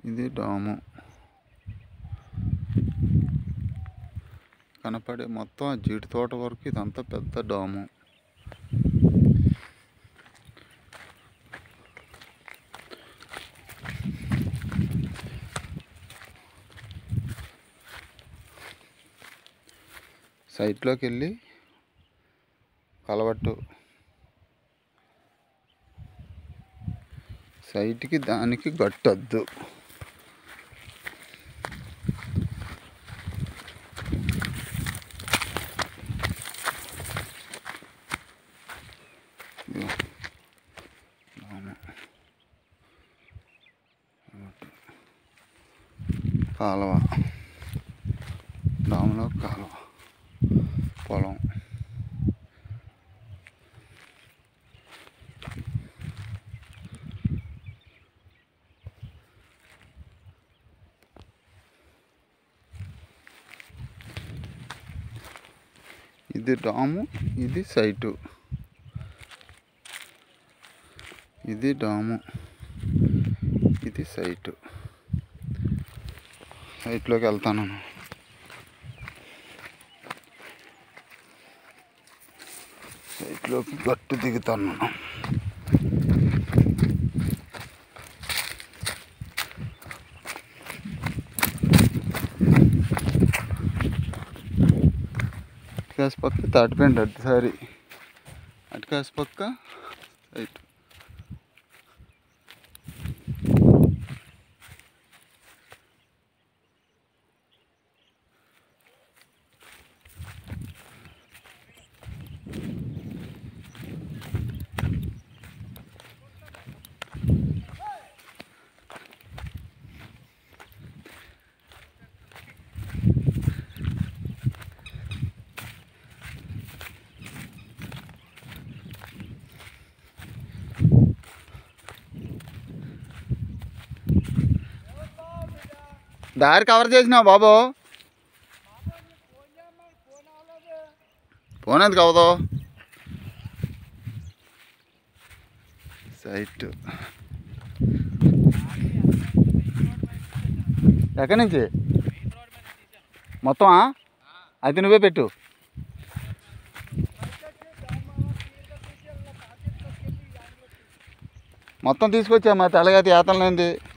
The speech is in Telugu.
ఇది డాము. కనపడే మొత్తం ఆ జీడి తోట వరకు ఇదంతా పెద్ద డాము. సైట్లోకి వెళ్ళి కలవట్టు, సైట్కి దానికి గట్టద్దు. కాలువ, డాములో కాలువ, పొలం. ఇది డాము, ఇది సైటు. ఇది డాము, ఇది సైటు. సైట్లోకి వెళ్తాను. సైట్లోకి గట్టు దిగుతాను. అటుకాసి పక్క తాటిపండి, అటుసారి అటుకాసి పక్క సైట్. దారి కవర్ చేసినావు బాబు. ఫోన్ ఎందుకు అవదో. సైట్ ఎక్కడి నుంచి మొత్తమా? అయితే నువ్వే పెట్టు. మొత్తం తీసుకొచ్చామా తెల్లగతి ఏతలేంది.